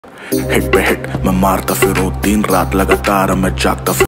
hit पे hit मैं मारता फिरूं, दिन रात लगातार मैं जागता